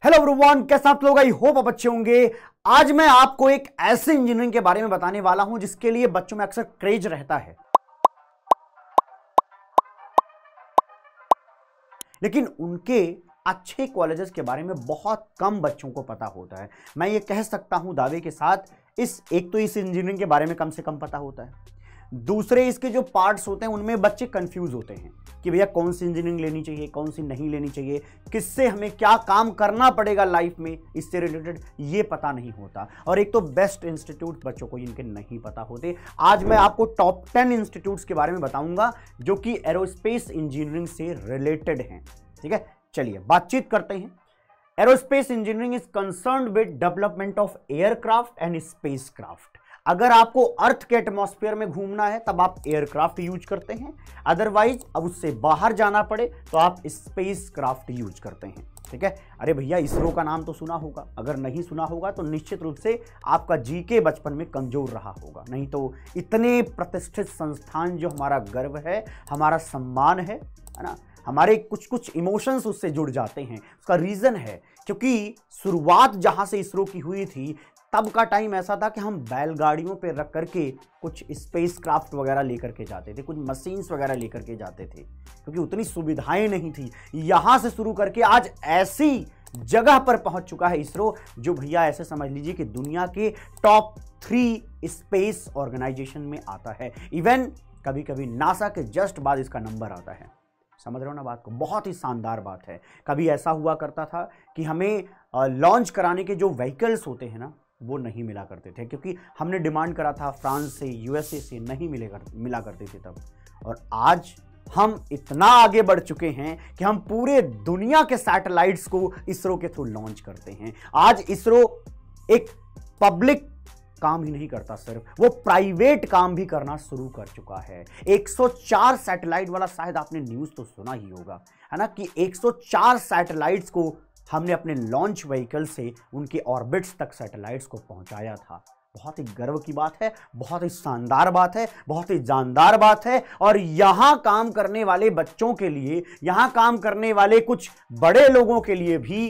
Hello everyone, कैसे आप लोग? आई होप आप अच्छे होंगे। आज मैं आपको एक ऐसे इंजीनियरिंग के बारे में बताने वाला हूं जिसके लिए बच्चों में अक्सर क्रेज रहता है, लेकिन उनके अच्छे कॉलेजेस के बारे में बहुत कम बच्चों को पता होता है। मैं ये कह सकता हूं दावे के साथ, इस इंजीनियरिंग के बारे में कम से कम पता होता है। दूसरे इसके जो पार्ट्स होते हैं उनमें बच्चे कंफ्यूज होते हैं कि भैया कौन सी इंजीनियरिंग लेनी चाहिए, कौन सी नहीं लेनी चाहिए, किससे हमें क्या काम करना पड़ेगा लाइफ में, इससे रिलेटेड ये पता नहीं होता। और एक तो बेस्ट इंस्टीट्यूट बच्चों को इनके नहीं पता होते। आज मैं आपको टॉप 10 इंस्टीट्यूट्स के बारे में बताऊंगा जो कि एरोस्पेस इंजीनियरिंग से रिलेटेड हैं। ठीक है, चलिए बातचीत करते हैं। Aerospace engineering is concerned with development of aircraft and spacecraft. अगर आपको अर्थ के एटमॉस्फेयर में घूमना है तब आप एयरक्राफ्ट यूज करते हैं, अदरवाइज अब उससे बाहर जाना पड़े तो आप स्पेस क्राफ्ट यूज करते हैं। ठीक है, अरे भैया इसरो का नाम तो सुना होगा, अगर नहीं सुना होगा तो निश्चित रूप से आपका जीके बचपन में कमजोर रहा होगा। नहीं तो इतने प्रतिष्ठित संस्थान जो हमारा गर्व है, हमारा सम्मान है ना, हमारे कुछ कुछ इमोशंस उससे जुड़ जाते हैं। उसका रीजन है क्योंकि शुरुआत जहां से इसरो की हुई थी तब का टाइम ऐसा था कि हम बैलगाड़ियों पे रख करके कुछ स्पेस क्राफ्ट वगैरह लेकर के जाते थे, कुछ मशीन्स वगैरह लेकर के जाते थे, क्योंकि उतनी सुविधाएं नहीं थी। यहां से शुरू करके आज ऐसी जगह पर पहुंच चुका है इसरो, जो भैया ऐसे समझ लीजिए कि दुनिया के टॉप 3 स्पेस ऑर्गेनाइजेशन में आता है। इवन कभी कभी नासा के जस्ट बाद इसका नंबर आता है। समझ रहे हो ना बात को? बहुत ही शानदार बात है। कभी ऐसा हुआ करता था कि हमें लॉन्च कराने के जो व्हीकल्स होते हैं ना, वो नहीं मिला करते थे, क्योंकि हमने डिमांड करा था फ्रांस से, यूएसए से, नहीं मिला करते थे तब। और आज हम इतना आगे बढ़ चुके हैं कि हम पूरे दुनिया के सैटेलाइट्स को इसरो के थ्रू लॉन्च करते हैं। आज इसरो एक पब्लिक काम ही नहीं करता, सिर्फ वो प्राइवेट काम भी करना शुरू कर चुका है। 104 सैटेलाइट वाला शायद आपने न्यूज़ तो सुना ही होगा, है ना, कि 104 सैटेलाइट्स को हमने अपने लॉन्च व्हीकल से उनके ऑर्बिट्स तक सैटेलाइट्स को पहुंचाया था। बहुत ही गर्व की बात है, बहुत ही शानदार बात है, बहुत ही जानदार बात है। और यहां काम करने वाले बच्चों के लिए, यहां काम करने वाले कुछ बड़े लोगों के लिए भी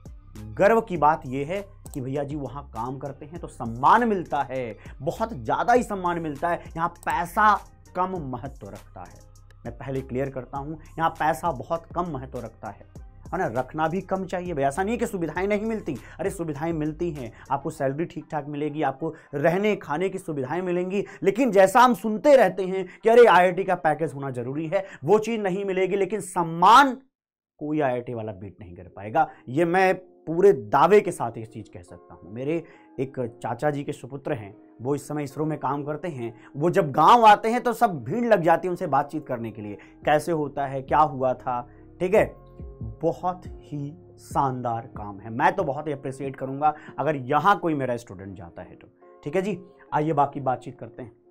गर्व की बात यह है कि भैया जी वहां काम करते हैं तो सम्मान मिलता है, बहुत ज्यादा ही सम्मान मिलता है। यहां पैसा कम महत्व रखता है। मैं पहले क्लियर करता हूं, यहां पैसा बहुत कम महत्व रखता है ना, रखना भी कम चाहिए भाई। ऐसा नहीं है कि सुविधाएं नहीं मिलती, अरे सुविधाएं मिलती हैं, आपको सैलरी ठीक ठाक मिलेगी, आपको रहने खाने की सुविधाएं मिलेंगी, लेकिन जैसा हम सुनते रहते हैं कि अरे आईआईटी का पैकेज होना जरूरी है, वो चीज़ नहीं मिलेगी। लेकिन सम्मान कोई आईआईटी वाला बीट नहीं कर पाएगा, ये मैं पूरे दावे के साथ एक चीज़ कह सकता हूँ। मेरे एक चाचा जी के सुपुत्र हैं, वो इस समय इसरो में काम करते हैं। वो जब गांव आते हैं तो सब भीड़ लग जाती है उनसे बातचीत करने के लिए, कैसे होता है, क्या हुआ था। ठीक है, बहुत ही शानदार काम है। मैं तो बहुत ही अप्रिशिएट करूंगा अगर यहां कोई मेरा स्टूडेंट जाता है तो। ठीक है जी, आइए बाकी बातचीत करते हैं।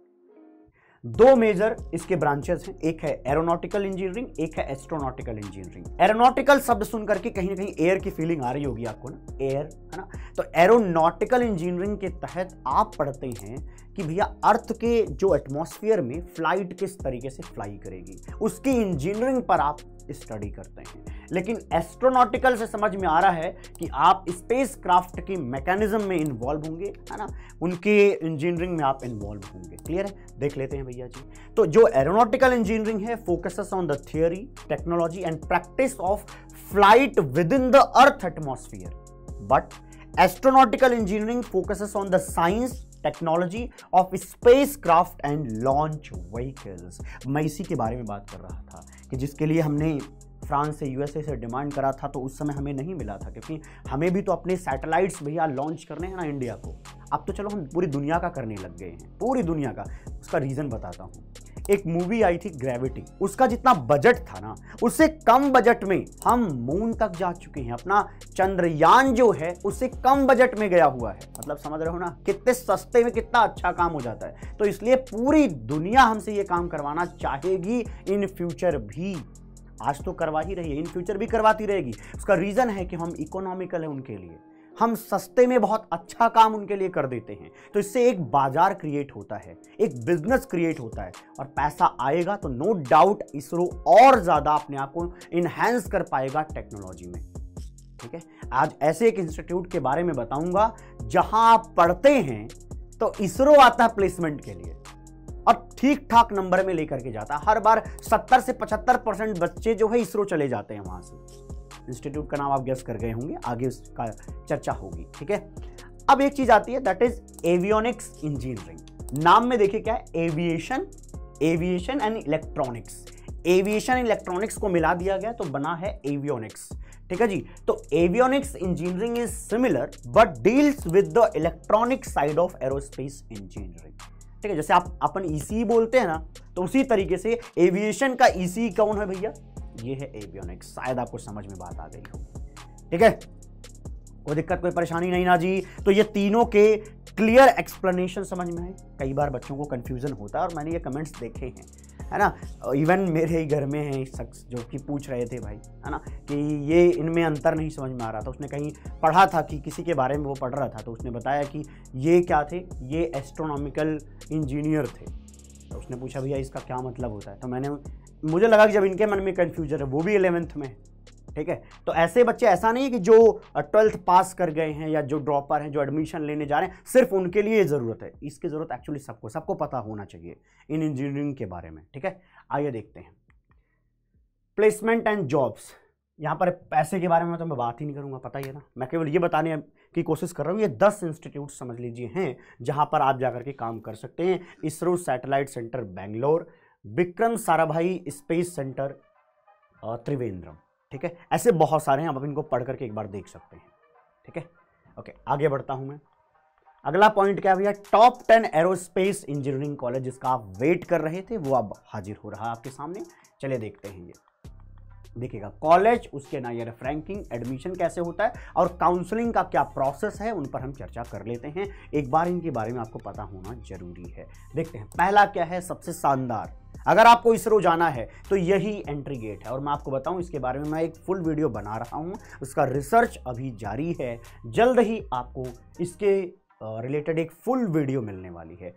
2 मेजर इसके ब्रांचेस हैं, एक है एरोनॉटिकल इंजीनियरिंग, एक है एस्ट्रोनॉटिकल इंजीनियरिंग। एरोनॉटिकल शब्द सुन करके कहीं ना कहीं एयर की फीलिंग आ रही होगी आपको ना, एयर, है ना। तो एरोनॉटिकल इंजीनियरिंग के तहत आप पढ़ते हैं कि भैया अर्थ के जो एटमॉस्फेयर में फ्लाइट किस तरीके से फ्लाई करेगी, उसकी इंजीनियरिंग पर आप स्टडी करते हैं। लेकिन एस्ट्रोनॉटिकल से समझ में आ रहा है कि आप स्पेस क्राफ्ट की मैकेनिज्म में इन्वॉल्व होंगे, है ना, उनके इंजीनियरिंग में आप इन्वॉल्व होंगे। क्लियर है? देख लेते हैं भैया जी। तो जो एरोनॉटिकल इंजीनियरिंग है, focuses on the theory, technology and practice of flight within the earth atmosphere, but astronautical engineering focuses on the science, technology of space craft and launch vehicles. मैं इसी के बारे में बात कर रहा था कि जिसके लिए हमने फ्रांस से, यूएसए से डिमांड करा था, तो उस समय हमें नहीं मिला था, क्योंकि हमें भी तो अपने सैटेलाइट्स भैया लॉन्च करने हैं ना इंडिया को। अब तो चलो हम पूरी दुनिया का करने लग गए हैं, पूरी दुनिया का। उसका रीज़न बताता हूँ। एक मूवी आई थी ग्रेविटी, उसका जितना बजट था ना, उससे कम बजट में हम मून तक जा चुके हैं। अपना चंद्रयान जो है उससे कम बजट में गया हुआ है। मतलब समझ रहे हो ना, कितने सस्ते में कितना अच्छा काम हो जाता है। तो इसलिए पूरी दुनिया हमसे ये काम करवाना चाहेगी इन फ्यूचर भी। आज तो करवा ही रही है, इन फ्यूचर भी करवाती रहेगी। उसका रीज़न है कि हम इकोनॉमिकल है उनके लिए, हम सस्ते में बहुत अच्छा काम उनके लिए कर देते हैं। तो इससे एक बाजार क्रिएट होता है, एक बिजनेस क्रिएट होता है, और पैसा आएगा तो नो डाउट इसरो और ज़्यादा अपने आप को इन्हेंस कर पाएगा टेक्नोलॉजी में। ठीक है, आज ऐसे एक इंस्टीट्यूट के बारे में बताऊंगा जहां आप पढ़ते हैं तो इसरो आता है प्लेसमेंट के लिए और ठीक ठाक नंबर में लेकर के जाता है। हर बार 70 से 75% बच्चे जो है इसरो चले जाते हैं वहां से। इंस्टीट्यूट का नाम आप गेस कर गए होंगे, आगे उसका चर्चा होगी। ठीक है, अब एक चीज आती है दैट इज एवियोनिक्स इंजीनियरिंग। नाम में देखिए क्या है, aviation and electronics. Aviation and electronics को मिला दिया गया तो बना है एवियोनिक्स। ठीक है जी, तो avionics engineering is similar but deals with the electronic side of aerospace engineering. ठीक है, जैसे आप अपन ईसी बोलते हैं ना, तो उसी तरीके से एविएशन का ईसी कौन है भैया, ये है एवियोनिक्स। शायद आपको समझ में बात आ गई हो। ठीक है, कोई दिक्कत कोई परेशानी नहीं ना जी। तो ये तीनों के क्लियर एक्सप्लेनेशन समझ में आए। कई बार बच्चों को कंफ्यूजन होता है और मैंने ये कमेंट्स देखे हैं, है ना। इवन मेरे ही घर में है शख्स जो कि पूछ रहे थे भाई, है ना, कि ये इनमें अंतर नहीं समझ में आ रहा था। उसने कहीं पढ़ा था कि किसी के बारे में वो पढ़ रहा था, तो उसने बताया कि ये क्या थे, ये एस्ट्रोनॉमिकल इंजीनियर थे। तो उसने पूछा भैया इसका क्या मतलब होता है, तो मुझे लगा कि जब इनके मन में कन्फ्यूजन है, वो भी 11th में है। ठीक है, तो ऐसे बच्चे, ऐसा नहीं है कि जो 12th पास कर गए हैं या जो ड्रॉपर हैं, जो एडमिशन लेने जा रहे हैं, सिर्फ उनके लिए ज़रूरत है। इसकी ज़रूरत एक्चुअली सबको पता होना चाहिए इन इंजीनियरिंग के बारे में। ठीक है, आइए देखते हैं प्लेसमेंट एंड जॉब्स। यहाँ पर पैसे के बारे में तो मैं बात ही नहीं करूँगा, पता ही है ना। मैं केवल ये बताने की कोशिश कर रहा हूँ, ये 10 इंस्टीट्यूट समझ लीजिए हैं जहाँ पर आप जाकर के काम कर सकते हैं। ISRO satellite centre Bangalore, Vikram Sarabhai space centre Trivandrum. ठीक है, ऐसे बहुत सारे हैं, आप इनको पढ़ करके एक बार देख सकते हैं। ठीक है, ओके, आगे बढ़ता हूं मैं। अगला पॉइंट क्या भैया, टॉप 10 एरोस्पेस इंजीनियरिंग कॉलेज जिसका आप वेट कर रहे थे वो अब हाजिर हो रहा है आपके सामने। चलिए देखते हैं, ये देखिएगा कॉलेज, उसके NIRF रैंकिंग, एडमिशन कैसे होता है और काउंसलिंग का क्या प्रोसेस है, उन पर हम चर्चा कर लेते हैं। एक बार इनके बारे में आपको पता होना जरूरी है। देखते हैं पहला क्या है, सबसे शानदार, अगर आपको इसरो जाना है तो यही एंट्री गेट है। और मैं आपको बताऊं इसके बारे में मैं एक फुल वीडियो बना रहा हूं, उसका रिसर्च अभी जारी है। जल्द ही आपको इसके रिलेटेड एक फुल वीडियो मिलने वाली है,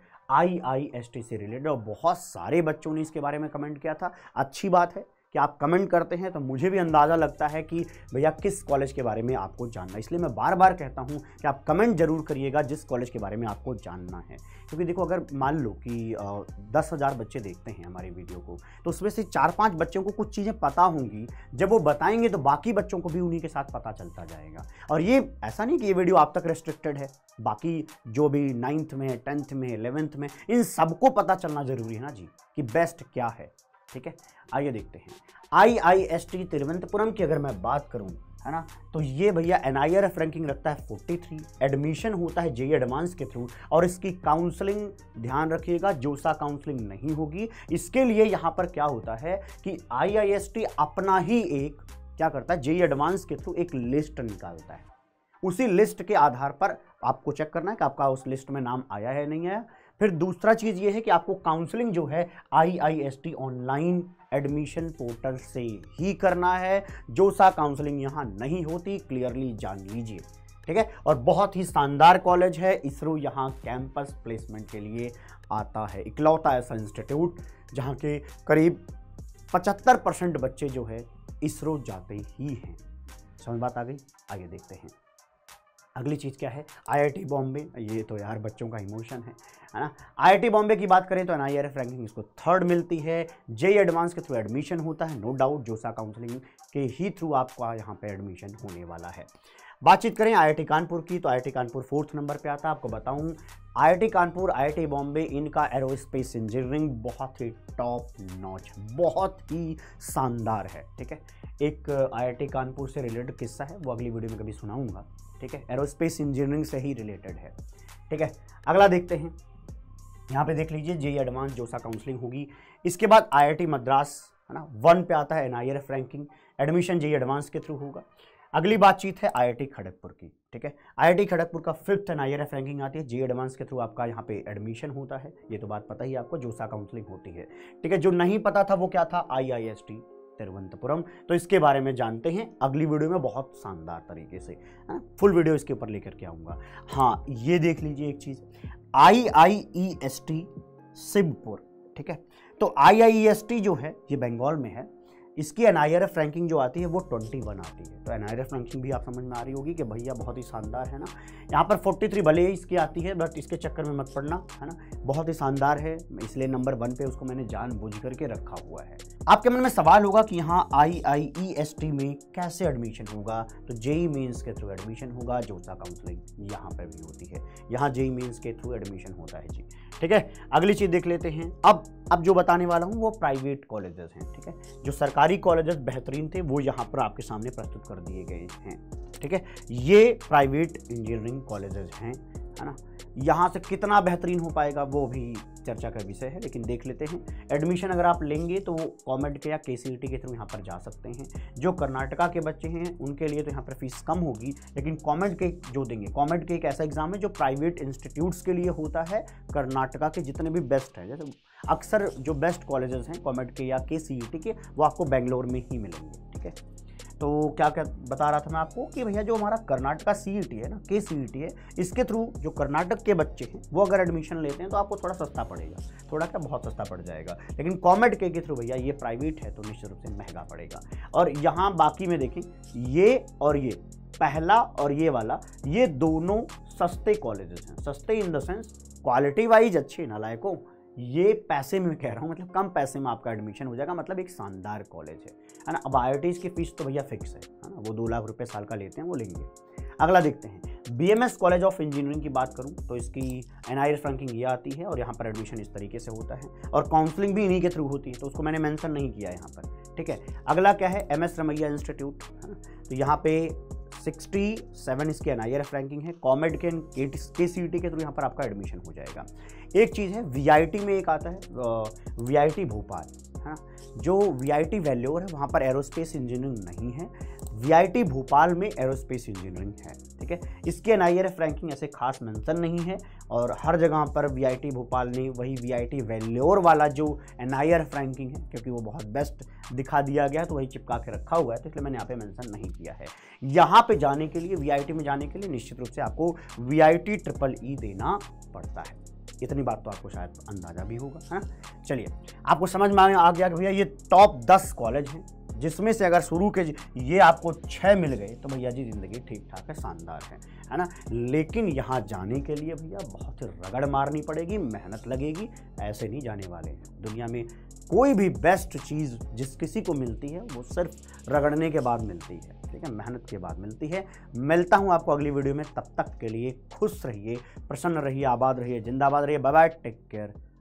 IIST से रिलेटेड। और बहुत सारे बच्चों ने इसके बारे में कमेंट किया था। अच्छी बात है कि आप कमेंट करते हैं, तो मुझे भी अंदाज़ा लगता है कि भैया किस कॉलेज के बारे में आपको जानना है। इसलिए मैं बार बार कहता हूं कि आप कमेंट जरूर करिएगा जिस कॉलेज के बारे में आपको जानना है। क्योंकि देखो, अगर मान लो कि 10,000 बच्चे देखते हैं हमारी वीडियो को, तो उसमें से 4-5 बच्चों को कुछ चीज़ें पता होंगी। जब वो बताएंगे तो बाकी बच्चों को भी उन्हीं के साथ पता चलता जाएगा। और ये ऐसा नहीं कि ये वीडियो आप तक रेस्ट्रिक्टेड है, बाकी जो भी 9th में, 10th में, 11th में, इन सबको पता चलना जरूरी है ना जी, कि बेस्ट क्या है। ठीक है, आइए देखते हैं IIST तिरुवनंतपुरम की अगर मैं बात करूं, है ना, तो ये भैया NIRF रैंकिंग रखता है 43, एडमिशन होता है JEE एडवांस के थ्रू, और इसकी काउंसलिंग ध्यान रखिएगा, जोसा काउंसलिंग नहीं होगी। इसके लिए यहाँ पर क्या होता है कि IIST अपना ही एक क्या करता है, JEE एडवांस के थ्रू एक लिस्ट निकालता है। उसी लिस्ट के आधार पर आपको चेक करना है कि आपका उस लिस्ट में नाम आया है नहीं आया। फिर दूसरा चीज़ ये है कि आपको काउंसलिंग जो है IIST ऑनलाइन एडमिशन पोर्टल से ही करना है। जोसा काउंसलिंग यहाँ नहीं होती, क्लियरली जान लीजिए। ठीक है, और बहुत ही शानदार कॉलेज है। इसरो यहाँ कैंपस प्लेसमेंट के लिए आता है, इकलौता ऐसा इंस्टीट्यूट जहाँ के करीब 75% बच्चे जो है इसरो जाते ही हैं। समझ बात आ गई, आगे देखते हैं। अगली चीज़ क्या है, IIT बॉम्बे। ये तो यार बच्चों का इमोशन है ना। IIT बॉम्बे की बात करें तो NIRF रैंकिंग इसको 3rd मिलती है। JEE एडवांस के थ्रू एडमिशन होता है, नो डाउट जोसा काउंसलिंग के ही थ्रू आपका यहाँ पे एडमिशन होने वाला है। बातचीत करें IIT कानपुर की, तो IIT कानपुर 4th नंबर पे आता है। आपको बताऊं IIT कानपुर, IIT बॉम्बे, इनका एरोस्पेस इंजीनियरिंग बहुत ही टॉप नॉच, बहुत ही शानदार है। ठीक है, एक IIT कानपुर से रिलेटेड किस्सा है, वो अगली वीडियो में कभी सुनाऊंगा। ठीक है, एरोस्पेस इंजीनियरिंग से ही रिलेटेड है। ठीक है, अगला देखते हैं। यहाँ पे देख लीजिए JEE एडवांस जोसा काउंसलिंग होगी। इसके बाद IIT मद्रास, है ना, 1 पे आता है NIRF ranking, admission JEE advance के थ्रू होगा। अगली बातचीत है IIT खड़गपुर की। ठीक है, IIT खड़गपुर का 5th NIRF रैंकिंग आती है, JEE एडवांस के थ्रू आपका यहाँ पे एडमिशन होता है। ये तो बात पता ही आपको, जोसा काउंसलिंग होती है। ठीक है, जो नहीं पता था वो क्या था, IIST तिरुवनंतपुरम। तो इसके बारे में जानते हैं अगली वीडियो में बहुत शानदार तरीके से, फुल वीडियो इसके ऊपर लेकर के आऊँगा। हाँ, ये देख लीजिए एक चीज़, IIEST शिवपुर। ठीक है, तो IIEST जो है ये बंगाल में है। इसकी NIRF रैंकिंग जो आती है वो 21 आती है। तो NIRF रैंकिंग भी आप समझ में आ रही होगी कि भैया बहुत ही शानदार है ना। यहाँ पर 43 भले ही इसकी आती है, बट इसके चक्कर में मत पड़ना, है ना, बहुत ही शानदार है, इसलिए नंबर 1 पे उसको मैंने जानबूझ करके रखा हुआ है। आपके मन में सवाल होगा कि यहाँ IIEST में कैसे एडमिशन होगा, तो JEE मेंस के थ्रू एडमिशन होगा। जोसा काउंसलिंग यहाँ पर भी होती है, यहाँ JEE मेंस के थ्रू एडमिशन होता है जी। ठीक है, अगली चीज़ देख लेते हैं। अब जो बताने वाला हूँ वो प्राइवेट कॉलेजेस हैं। ठीक है, जो सरकारी कॉलेजेस बेहतरीन थे वो यहाँ पर आपके सामने प्रस्तुत कर दिए गए हैं। ठीक है, ये प्राइवेट इंजीनियरिंग कॉलेजेस हैं, है ना। यहाँ से कितना बेहतरीन हो पाएगा वो भी चर्चा का विषय है, लेकिन देख लेते हैं। एडमिशन अगर आप लेंगे तो वो कॉमेड के या KCET के थ्रू यहाँ पर जा सकते हैं। जो कर्नाटका के बच्चे हैं उनके लिए तो यहाँ पर फीस कम होगी, लेकिन कॉमेड के जो देंगे, कॉमेड के एक ऐसा एग्जाम है जो प्राइवेट इंस्टीट्यूट्स के लिए होता है। कर्नाटका के जितने भी बेस्ट है, जैसे अक्सर जो बेस्ट कॉलेजेस हैं कॉमेड के या KCET के, वो आपको बेंगलोर में ही मिलेंगे। ठीक है, तो क्या क्या बता रहा था मैं आपको कि भैया जो हमारा कर्नाटका CET है ना, KCET है, इसके थ्रू जो कर्नाटक के बच्चे हैं वो अगर एडमिशन लेते हैं तो आपको थोड़ा सस्ता पड़ेगा, थोड़ा क्या बहुत सस्ता पड़ जाएगा। लेकिन कॉमेड के थ्रू भैया ये प्राइवेट है तो निश्चित रूप से महंगा पड़ेगा। और यहाँ बाकी में देखें, ये और ये पहला और ये वाला, ये दोनों सस्ते कॉलेजेस हैं। सस्ते in the sense quality wise अच्छे, नालायकों, ये पैसे में कह रहा हूँ, मतलब कम पैसे में आपका एडमिशन हो जाएगा, मतलब एक शानदार कॉलेज है ना। अब IITs की फीस तो भैया फिक्स है ना, वो 2 लाख रुपए साल का लेते हैं, वो लेंगे। अगला देखते हैं, BMS कॉलेज ऑफ इंजीनियरिंग की बात करूं तो इसकी NIRF रैंकिंग ये आती है और यहाँ पर एडमिशन इस तरीके से होता है और काउंसलिंग भी इन्हीं के थ्रू होती है, तो उसको मैंने मेंशन नहीं किया यहाँ पर। ठीक है, अगला क्या है, MS रमैया इंस्टीट्यूट, है ना। तो यहाँ पे 67 इसकी NIRF रैंकिंग है। कॉमेड के KCET के थ्रू यहाँ पर आपका एडमिशन हो जाएगा। एक चीज़ है, VIT में एक आता है VIT भोपाल, है ना। जो VIT वेल्लोर है वहाँ पर एरोस्पेस इंजीनियरिंग नहीं है, VIT भोपाल में एरोस्पेस इंजीनियरिंग है। ठीक है, इसकी NIRF रैंकिंग ऐसे खास मेंशन नहीं है और हर जगह पर VIT भोपाल ने वही VIT वेल्लोर वाला जो NIRF रैंकिंग है, क्योंकि वो बहुत बेस्ट दिखा दिया गया है तो वही चिपका के रखा हुआ है, तो इसलिए मैंने यहाँ पे मेंशन नहीं किया है। यहाँ पे जाने के लिए, VIT में जाने के लिए निश्चित रूप से आपको VIT EEE देना पड़ता है। इतनी बात तो आपको शायद अंदाजा भी होगा, है ना। चलिए, आपको समझ में आ गया कि भैया ये टॉप 10 कॉलेज हैं, जिसमें से अगर शुरू के ये आपको 6 मिल गए तो भैया जी ज़िंदगी ठीक ठाक है, शानदार है ना। लेकिन यहाँ जाने के लिए भैया बहुत रगड़ मारनी पड़ेगी, मेहनत लगेगी, ऐसे नहीं जाने वाले हैं। दुनिया में कोई भी बेस्ट चीज़ जिस किसी को मिलती है वो सिर्फ रगड़ने के बाद मिलती है। ठीक है, मेहनत के बाद मिलती है। मिलता हूँ आपको अगली वीडियो में, तब तक के लिए खुश रहिए, प्रसन्न रहिए, आबाद रहिए, जिंदाबाद रहिए। Bye bye, take care.